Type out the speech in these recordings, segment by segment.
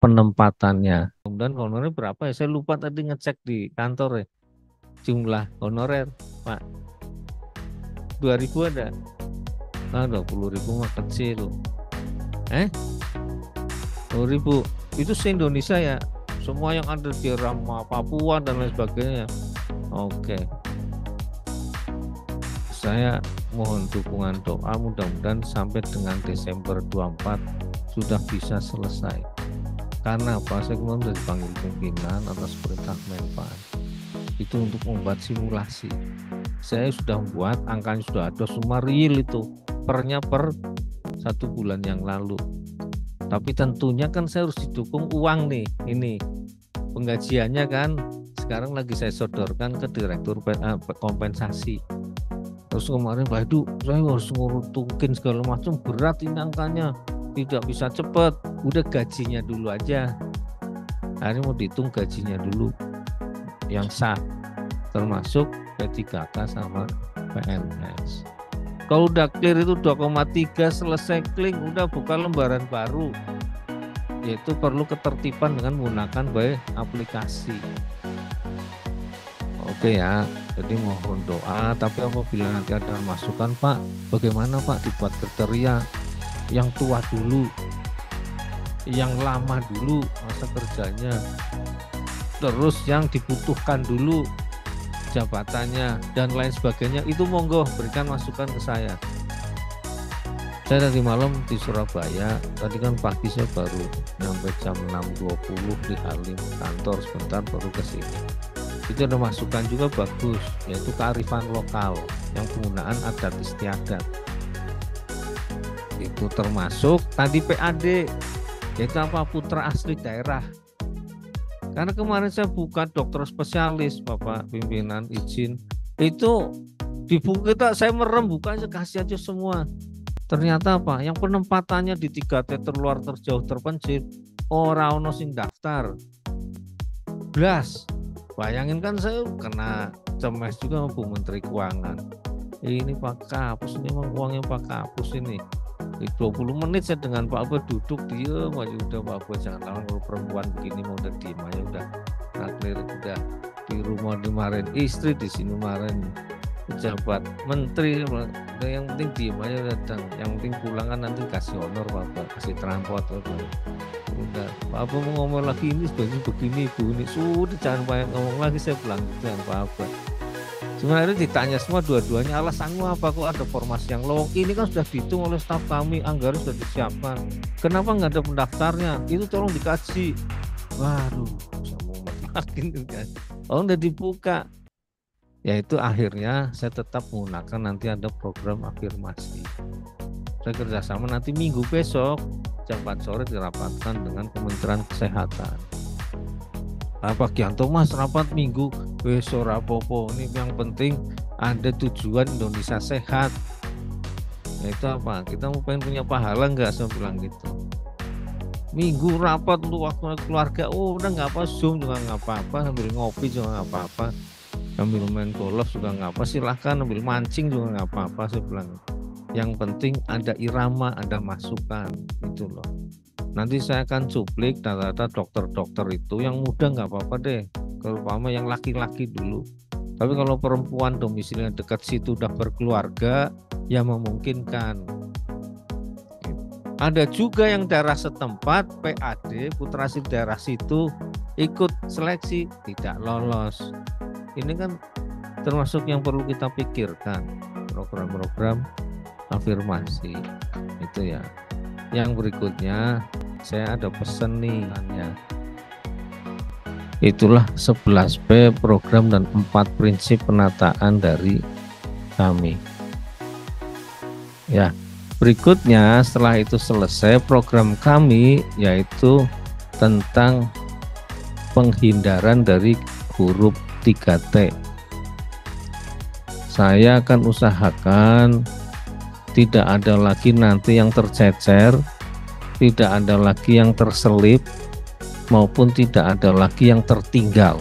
penempatannya. Kemudian honorer berapa ya? Saya lupa tadi ngecek di kantor ya. Jumlah honorer, Pak. 2.000 ada? Nah, 20.000 mah kecil. 20.000 itu se-Indonesia ya? Semua yang ada di Rama, Papua dan lain sebagainya. Oke. Saya mohon dukungan doa, mudah-mudahan sampai dengan Desember 24 sudah bisa selesai. Karena apa? Saya kemarin sudah dipanggil pimpinan atas perintah Menpan. Itu untuk membuat simulasi. Saya sudah membuat, angkanya sudah ada semua real itu. Per 1 bulan yang lalu. Tapi tentunya kan saya harus didukung uang nih. Ini penggajiannya kan sekarang lagi saya sodorkan ke direktur kompensasi. Terus kemarin Pak Edu, saya harus ngurutin segala macam, berat ini angkanya, tidak bisa cepat. Udah gajinya dulu aja. Hari mau dihitung gajinya dulu yang sah, termasuk P3K sama PNS. Kalau udah clear itu 2,3 selesai klik, udah buka lembaran baru. Yaitu perlu ketertiban dengan menggunakan aplikasi. Oke ya, jadi mohon doa. Tapi apabila nanti ada masukan Pak, bagaimana Pak dibuat kriteria yang tua dulu, yang lama dulu masa kerjanya, terus yang dibutuhkan dulu jabatannya dan lain sebagainya, itu monggo berikan masukan ke saya. Saya tadi malam di Surabaya, tadi kan pagi saya baru nyampe jam 6.20 di Halim kantor, sebentar baru ke sini. Itu ada masukan juga bagus, yaitu kearifan lokal yang penggunaan adat istiadat. Itu termasuk tadi PAD, yaitu apa? Putra asli daerah. Karena kemarin saya buka dokter spesialis, Bapak pimpinan izin, itu di buku kita saya merem bukannya kasih aja semua. Ternyata apa? Yang penempatannya di 3T terluar, terjauh, terpencil, orang ono sing daftar. Blas. Bayangin kan saya kena cemes juga sama Bu Menteri Keuangan. Ini Pak Kapus, ini memang uangnya Pak Kapus ini. Di 20 menit saya dengan Pak Abah duduk, dia maju udah Pak Abah jangan lawan, kalau perempuan begini mau udah diem aja udah. Nah, clear, udah di rumah dimarahin istri, di sini marahin pejabat menteri, yang penting diem aja udah. Yang penting pulang kan nanti kasih honor Pak Abah, kasih transport udah. Pak Abah mau ngomong lagi ini sebenarnya begini Bu, ini sudah jangan banyak ngomong lagi, saya pulang dengan Pak Abah. Sebenarnya ditanya semua dua-duanya, alasanmu apa kok ada formasi yang lowong? Ini kan sudah dihitung oleh staf kami, anggaran sudah disiapkan. Kenapa nggak ada pendaftarnya? Itu tolong dikaji. Waduh, saya mau makin kan. Oh, udah dibuka. Yaitu akhirnya saya tetap menggunakan, nanti ada program afirmasi. Saya kerjasama nanti minggu besok jam 4 sore dirapatkan dengan Kementerian Kesehatan. Pak Gianto Mas rapat minggu besok rapopo, ini yang penting ada tujuan Indonesia sehat. Itu apa? Kita mau pengen punya pahala nggak? Saya bilang gitu. Minggu rapat untuk waktu keluarga, oh udah nggak apa, Zoom juga nggak apa-apa, sambil ngopi juga nggak apa-apa, sambil main golf juga nggak apa, silahkan sambil mancing juga nggak apa-apa. Saya bilang yang penting ada irama, ada masukan, itu loh. Nanti saya akan cuplik data-data dokter-dokter itu, yang muda nggak apa-apa deh, terutama yang laki-laki dulu. Tapi kalau perempuan domisilinya dekat situ udah berkeluarga, ya memungkinkan. Ada juga yang daerah setempat PAD, putra asli daerah situ, ikut seleksi tidak lolos. Ini kan termasuk yang perlu kita pikirkan, program-program afirmasi itu ya. Yang berikutnya saya ada pesan nih ya. Itulah 11P program dan 4 prinsip penataan dari kami. Ya, berikutnya setelah itu selesai program kami, yaitu tentang penghindaran dari huruf 3T. Saya akan usahakan tidak ada lagi nanti yang tercecer, tidak ada lagi yang terselip, maupun tidak ada lagi yang tertinggal.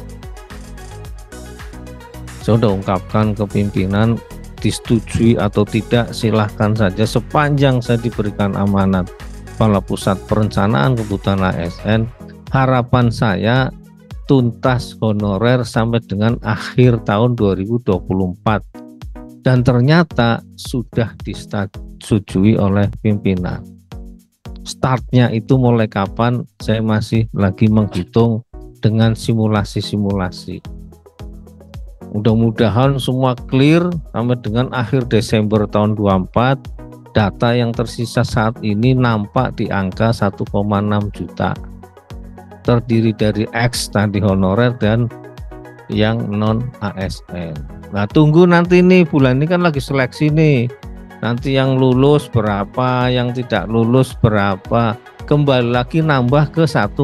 Saya sudah ungkapkan ke pimpinan, disetujui atau tidak silahkan saja sepanjang saya diberikan amanat Kepala Pusat Perencanaan Kebutuhan ASN, harapan saya tuntas honorer sampai dengan akhir tahun 2024, dan ternyata sudah disetujui oleh pimpinan. Startnya itu mulai kapan, saya masih lagi menghitung dengan simulasi-simulasi. Mudah-mudahan semua clear sampai dengan akhir Desember tahun 24. Data yang tersisa saat ini nampak di angka 1,6 juta. Terdiri dari X tadi honorer dan yang non ASN. Nah, tunggu nanti nih, bulan ini kan lagi seleksi nih. Nanti yang lulus berapa, yang tidak lulus berapa. Kembali lagi nambah ke 1,6.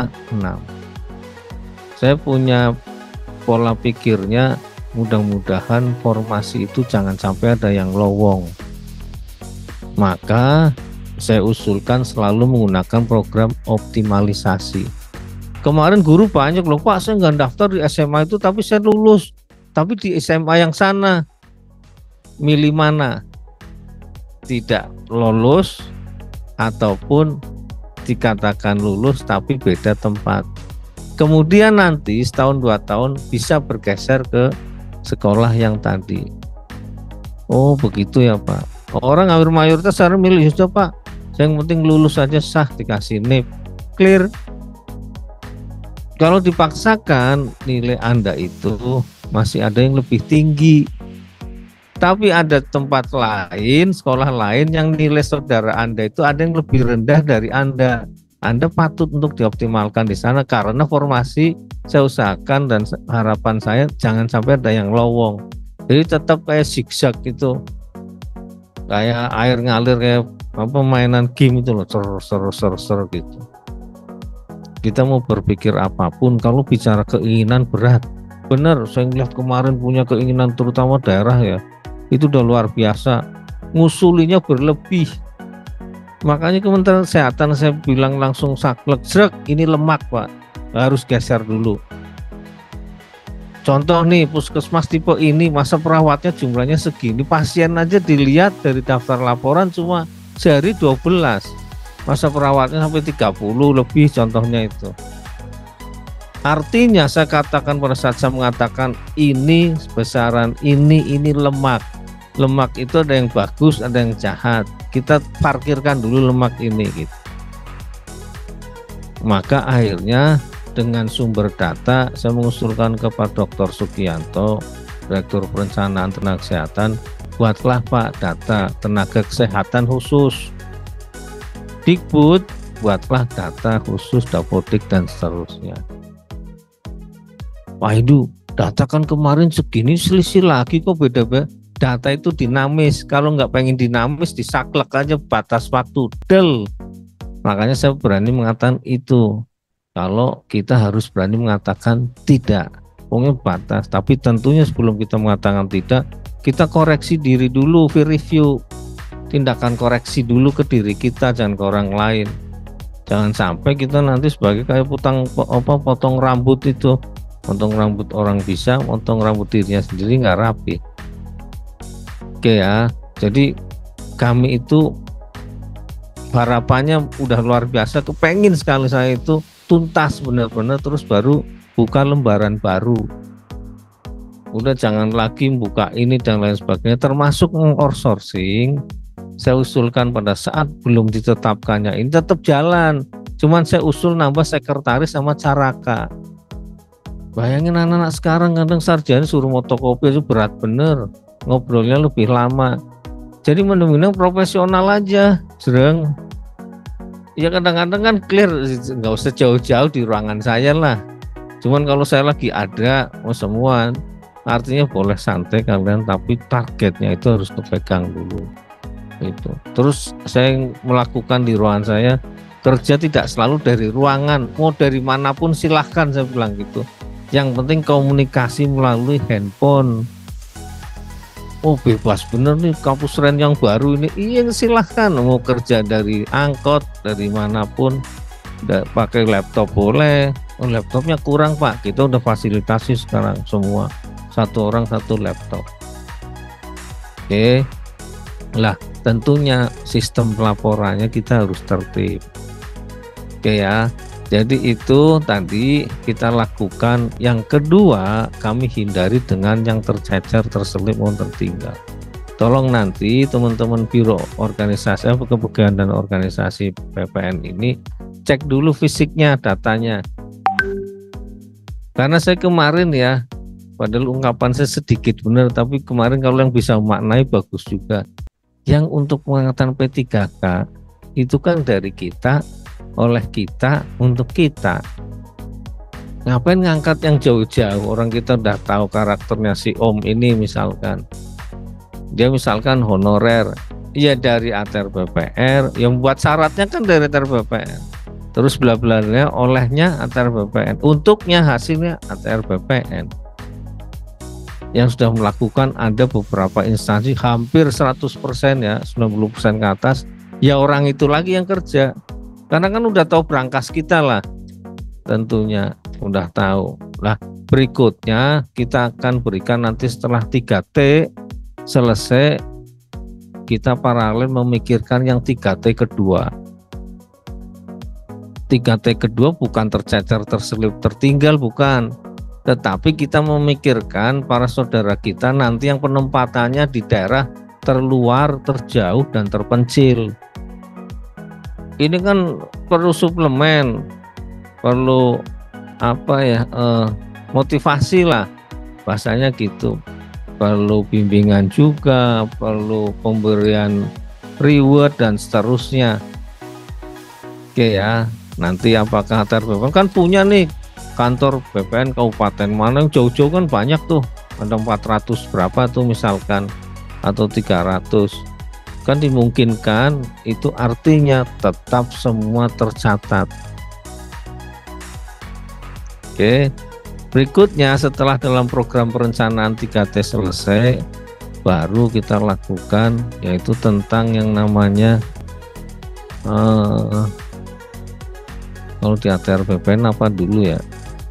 Saya punya pola pikirnya, mudah-mudahan formasi itu jangan sampai ada yang lowong. Maka saya usulkan selalu menggunakan program optimalisasi. Kemarin guru banyak loh, Pak, saya nggak daftar di SMA itu tapi saya lulus. Tapi di SMA yang sana, milih mana? Tidak lolos ataupun dikatakan lulus tapi beda tempat. Kemudian nanti setahun 2 tahun bisa bergeser ke sekolah yang tadi. Oh begitu ya Pak. Orang hampir mayoritas sekarang milih sudah Pak, yang penting lulus saja sah, dikasih NIP, clear. Kalau dipaksakan nilai Anda itu masih ada yang lebih tinggi. Tapi ada tempat lain, sekolah lain yang nilai saudara Anda itu ada yang lebih rendah dari Anda. Anda patut untuk dioptimalkan di sana, karena formasi saya usahakan dan harapan saya jangan sampai ada yang lowong. Jadi tetap kayak zigzag gitu, kayak air ngalir, kayak mainan game itu loh, ser gitu. Kita mau berpikir apapun, kalau bicara keinginan berat. Benar, saya lihat kemarin punya keinginan, terutama daerah ya, itu udah luar biasa, ngusulinya berlebih. Makanya Kementerian Kesehatan saya bilang langsung saklek, srek, ini lemak Pak, harus geser dulu. Contoh nih, puskesmas tipe ini masa perawatnya jumlahnya segini, pasien aja dilihat dari daftar laporan cuma sehari 12, masa perawatnya sampai 30 lebih, contohnya itu. Artinya saya katakan pada saat saya mengatakan ini besaran ini lemak. Lemak itu ada yang bagus, ada yang jahat. Kita parkirkan dulu lemak ini gitu. Maka akhirnya dengan sumber data saya mengusulkan kepada Dr. Sugianto, Direktur Perencanaan Tenaga Kesehatan, buatlah Pak data tenaga kesehatan khusus. Dikbud, buatlah data khusus Dapodik dan seterusnya. Wah itu data kan kemarin segini, selisih lagi kok beda-beda. Data itu dinamis, kalau nggak pengen dinamis disaklek aja batas waktu, del. Makanya saya berani mengatakan itu. Kalau kita harus berani mengatakan tidak, pokoknya batas. Tapi tentunya sebelum kita mengatakan tidak, kita koreksi diri dulu, review, tindakan koreksi dulu ke diri kita, jangan ke orang lain. Jangan sampai kita nanti sebagai kayak potong rambut itu, potong rambut orang bisa, potong rambut dirinya sendiri nggak rapi. Oke ya, jadi kami itu harapannya udah luar biasa, kepengin sekali saya itu tuntas benar-benar, terus baru buka lembaran baru. Udah jangan lagi buka ini dan lain sebagainya, termasuk outsourcing. Saya usulkan pada saat belum ditetapkannya ini tetap jalan, cuman saya usul nambah sekretaris sama caraka. Bayangin anak-anak sekarang kadang sarjana suruh fotokopi aja berat bener, ngobrolnya lebih lama. Jadi mending profesional aja, sering. Ya kadang-kadang kan clear, nggak usah jauh-jauh di ruangan saya lah. Cuman kalau saya lagi ada, semua, artinya boleh santai kalian, tapi targetnya itu harus dipegang dulu. Itu. Terus saya melakukan di ruangan saya, kerja tidak selalu dari ruangan, mau dari manapun silahkan, saya bilang gitu. Yang penting komunikasi melalui handphone. Oh bebas bener nih kampus Ren yang baru ini, iya silahkan, mau kerja dari angkot, dari manapun, pakai laptop boleh. Oh, laptopnya kurang Pak, kita udah fasilitasi sekarang semua, 1 orang 1 laptop. Oke, lah tentunya sistem pelaporannya kita harus tertib. Oke ya. Jadi itu tadi kita lakukan. Yang kedua, kami hindari dengan yang tercecer, terselip maupun tertinggal. Tolong nanti teman-teman biro organisasi kepegawaian dan organisasi PPN ini cek dulu fisiknya, datanya. Karena saya kemarin ya, padahal ungkapan saya sedikit benar, tapi kemarin kalau yang bisa memaknai bagus juga. Yang untuk pengangkatan P3K itu kan dari kita, oleh kita, untuk kita. Ngapain ngangkat yang jauh-jauh? Orang kita udah tahu karakternya si Om ini misalkan. Dia misalkan honorer, ya dari ATR BPR, yang buat syaratnya kan dari ATR BPR. Terus bla-blanya olehnya ATR BPN, untuknya hasilnya ATR BPN. Yang sudah melakukan ada beberapa instansi hampir 100% ya, 90% ke atas, ya orang itu lagi yang kerja. Karena kan udah tahu berangkas kita lah, tentunya udah tahu. Nah berikutnya kita akan berikan nanti setelah 3T selesai, kita paralel memikirkan yang 3T kedua. 3T kedua bukan tercecer, terselip, tertinggal, bukan. Tetapi kita memikirkan para saudara kita nanti yang penempatannya di daerah terluar, terjauh, dan terpencil. Ini kan perlu suplemen, perlu motivasi lah, bahasanya gitu. Perlu bimbingan juga, perlu pemberian reward dan seterusnya. Oke ya, nanti apakah ATR BPN kan punya nih kantor BPN kabupaten mana yang jauh-jauh kan banyak tuh, ada 400 berapa tuh misalkan, atau 300. Kan dimungkinkan, itu artinya tetap semua tercatat. Oke. Berikutnya setelah dalam program perencanaan 3T selesai, baru kita lakukan yaitu tentang yang namanya kalau di ATR BPN apa dulu ya?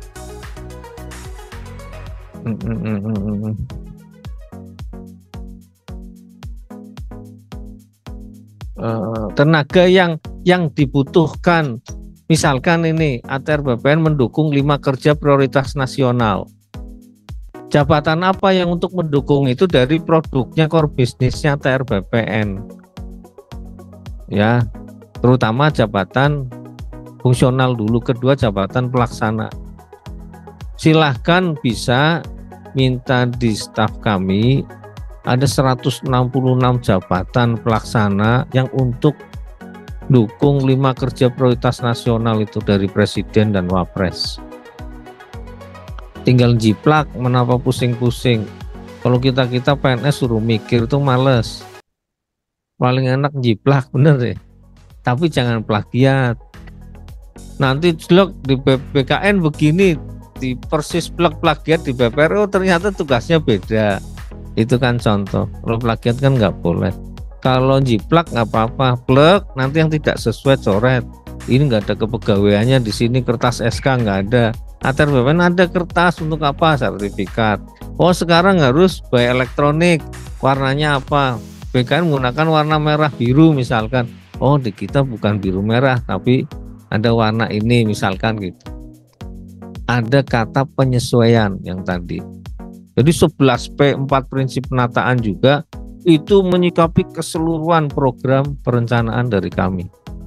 Tenaga yang dibutuhkan. Misalkan ini ATR BPN mendukung 5 kerja prioritas nasional. Jabatan apa yang untuk mendukung itu dari produknya core bisnisnya ATR BPN. Ya, terutama jabatan fungsional dulu, kedua jabatan pelaksana. Silahkan bisa minta di staf kami, ada 166 jabatan pelaksana yang untuk dukung 5 kerja prioritas nasional itu dari Presiden dan Wapres. Tinggal jiplak, menapa pusing-pusing. Kalau kita PNS suruh mikir itu males. Paling enak jiplak, bener deh. Tapi jangan plagiat. Nanti jelek di BKN begini, di persis plagiat di BPR, oh ternyata tugasnya beda. Itu kan contoh. Kalau plagiat kan nggak boleh. Kalau jiplak nggak apa-apa, plek nanti yang tidak sesuai coret. Ini nggak ada kepegawaiannya di sini, kertas SK nggak ada. ATR BPN ada kertas untuk apa? Sertifikat. Oh sekarang harus by elektronik. Warnanya apa? BKN menggunakan warna merah biru misalkan. Oh di kita bukan biru merah tapi ada warna ini misalkan gitu. Ada kata penyesuaian yang tadi. Jadi 11P 4 prinsip penataan juga itu menyikapi keseluruhan program perencanaan dari kami.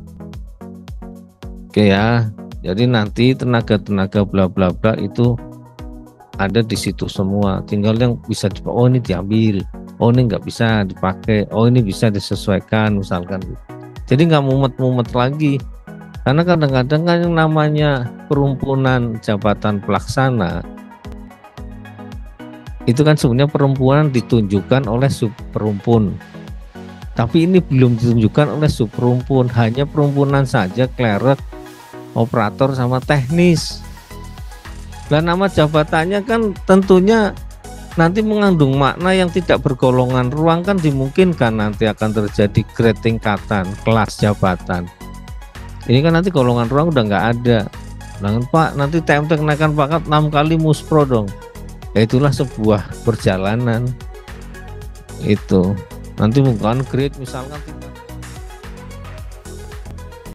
Oke ya, jadi nanti tenaga-tenaga bla bla bla itu ada di situ semua. Tinggal yang bisa dipakai, oh ini diambil, oh ini nggak bisa dipakai, oh ini bisa disesuaikan misalkan. Jadi nggak mumet-mumet lagi. Karena kadang-kadang kan yang namanya perumpunan jabatan pelaksana itu kan sebenarnya perempuan ditunjukkan oleh subperumpun, tapi ini belum ditunjukkan oleh subperumpun, hanya perumpunan saja, klerek, operator sama teknis. Dan nama jabatannya kan tentunya nanti mengandung makna yang tidak bergolongan ruang, kan dimungkinkan nanti akan terjadi grade tingkatan kelas jabatan. Ini kan nanti golongan ruang udah nggak ada. Nah, Pak nanti TMT kenaikan pangkat 6 kali muspro dong. Ya itulah sebuah perjalanan itu. nanti menggunakan grade misalkan